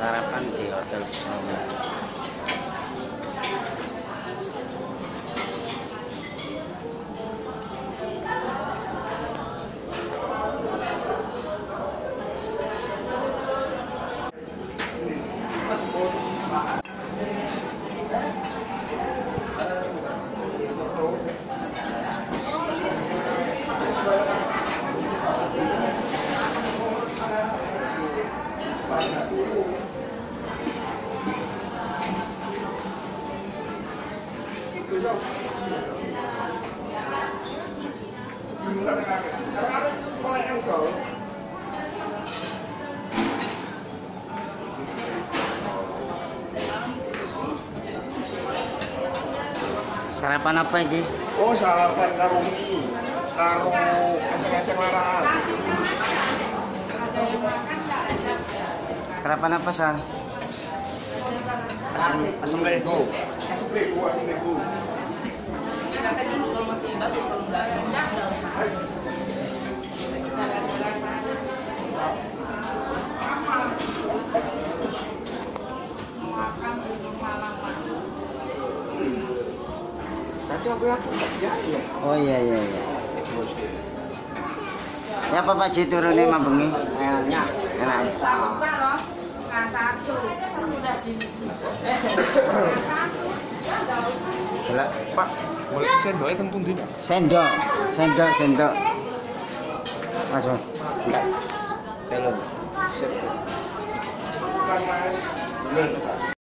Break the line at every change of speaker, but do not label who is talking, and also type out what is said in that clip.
sarapan di Hotel Pesona. Sarapan apa ini?
Oh, sarapan karo mie, karo esek-esek laraan.
Sarapan apa, Sal?
Asam lego. Asam lego. Tadi aku ya.
Oh iya. Ya apa Pak Ji turunnya mah bengi?
Enak.
Enak. Delok,
Pak, boleh sendoknya tempung di.
sendok. Mas. Enggak. Belum.
Bukan Mas.